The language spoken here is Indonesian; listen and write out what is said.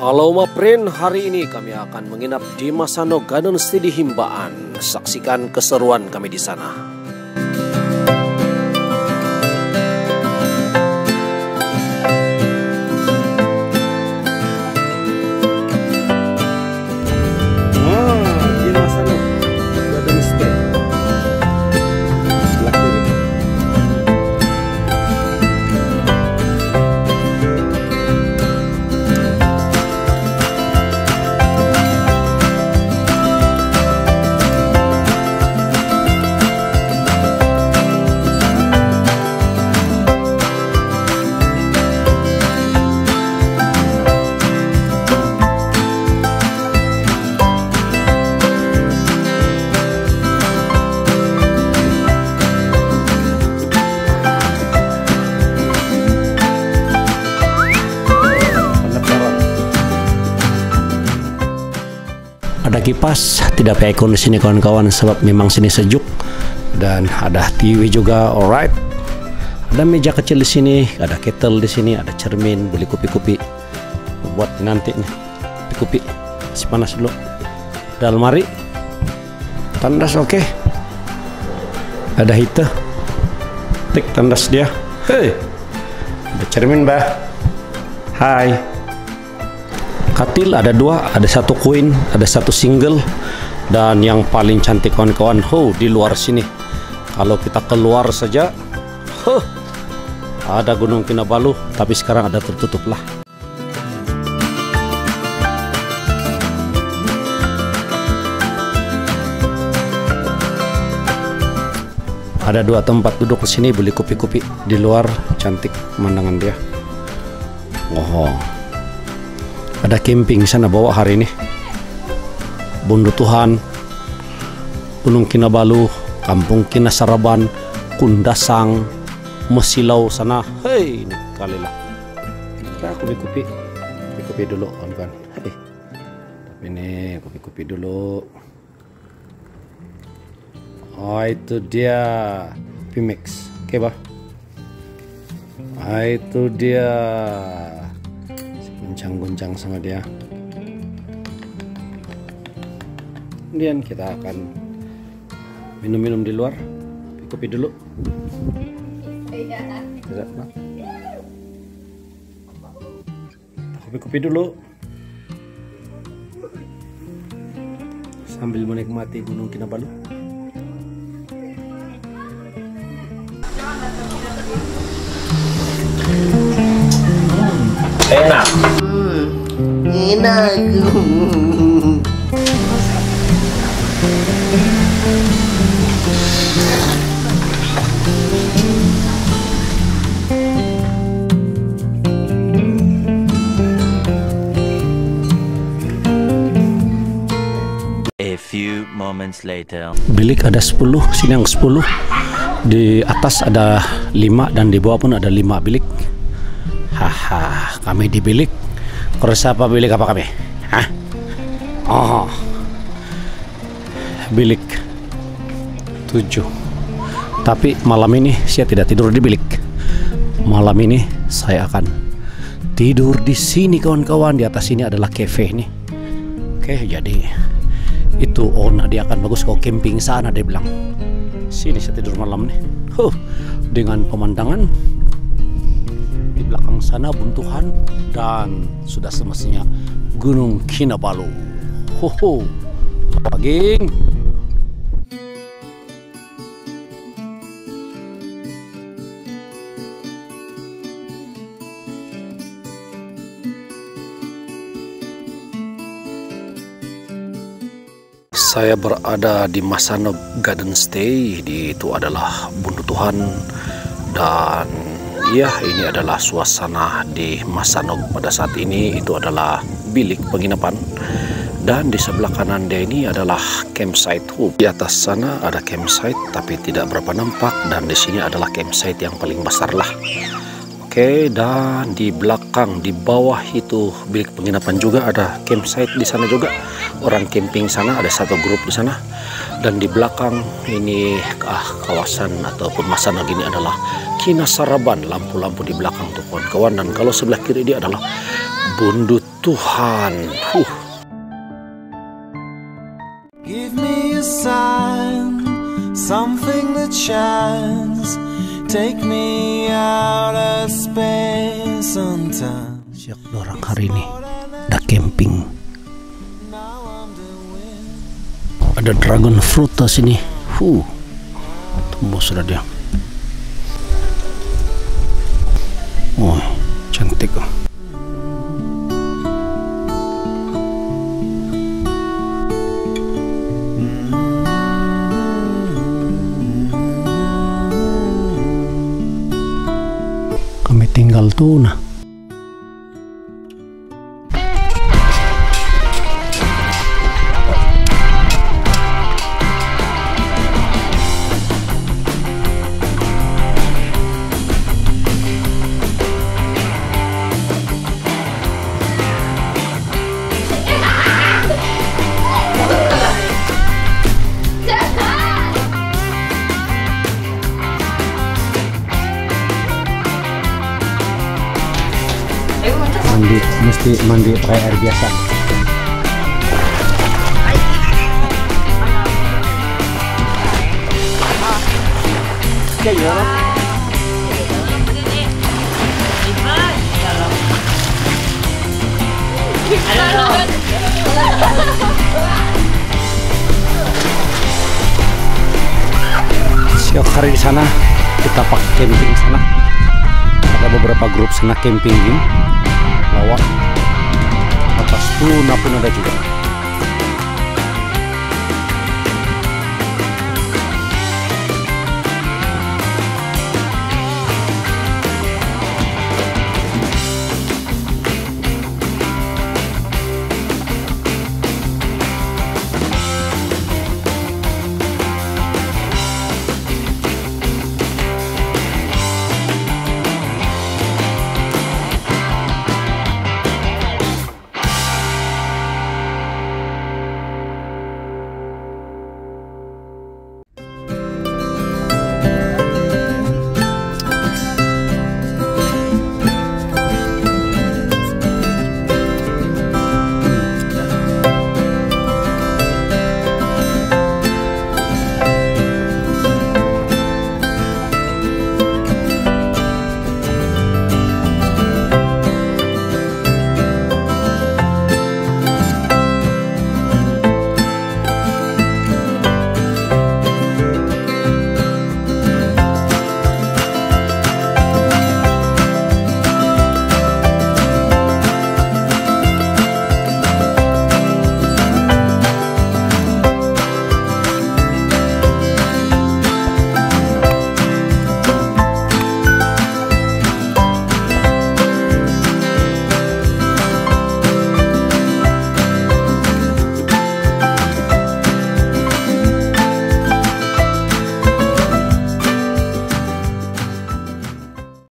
Halo Maprin, hari ini kami akan menginap di Masano Garden Stay di Himbaan. Saksikan keseruan kami di sana. Di Masano Garden Stay. Sebelah kiri. Ada kipas, tidak pakai aircon di sini kawan-kawan sebab memang sini sejuk, dan ada TV juga, alright. Ada meja kecil di sini, ada kettle di sini, ada cermin, beli kopi-kopi buat nanti nih, kopi masih panas dulu. Ada almari, tandas oke. Ada heater, tik tandas dia. Hei, ada cermin bah. Hai. Katil ada dua, ada satu queen, ada satu single, dan yang paling cantik kawan-kawan, di luar sini. Kalau kita keluar saja, ada Gunung Kinabalu, tapi sekarang ada tertutup lah. Ada dua tempat duduk di sini, beli kopi-kopi di luar, cantik pemandangan dia. Ada camping sana bawa hari ini. Bundu Tuhan, Gunung Kinabalu, Kampung Kinasaraban, Kundasang, Mesilau sana. Hei, ini kali lah. Kita kopi dulu kawan-kawan. Hei, ini kopi dulu. Oh, itu dia Pimex. Oke, bah. Itu dia. Goncang-goncang sama dia. Kemudian kita akan minum-minum di luar. Kopi dulu. Kopi dulu. Sambil menikmati Gunung Kinabalu. Enak. Enak. A few moments later. Bilik ada 10, sini yang 10. Di atas ada 5 dan di bawah pun ada 5 bilik. Haha, kami di bilik. Kalau siapa bilik apa kami? Hah? Oh, bilik 7. Tapi malam ini saya tidak tidur di bilik. Malam ini saya akan tidur di sini kawan-kawan. Di atas ini adalah cafe nih. Oke, jadi itu dia akan bagus kalau camping sana, dia bilang. Sini saya tidur malam nih. Dengan pemandangan di belakang sana Buntuhan, dan sudah semestinya Gunung Kinabalu. Geng. Saya berada di Masano Garden Stay, itu adalah Bundu Tuhan, dan ya, ini adalah suasana di Masano pada saat ini. Itu adalah bilik penginapan, dan di sebelah kanan dia ini adalah campsite. Di atas sana ada campsite tapi tidak berapa nampak, dan di sini adalah campsite yang paling besar lah. Oke, dan di belakang, di bawah itu bilik penginapan juga, ada campsite di sana juga. Orang camping sana, ada satu grup di sana. Dan di belakang ini kawasan ataupun Masano gini adalah Kinasaraban, lampu-lampu di belakang tuh kawan-kawan. Dan kalau sebelah kiri dia adalah Bundut Tuhan. Give me a sign, something that shines. Take me out of space and time. Siap dorang hari ini. Ada camping. Ada dragon fruit sini. Tumbuh sudah dia. Oh, cantik. Kami tinggal tuh nah. Mesti mandi pakai air biasa. Siap hari di sana kita pakai camping sana. Ada beberapa grup sana camping ini. Lawak atas tuna pun ada juga.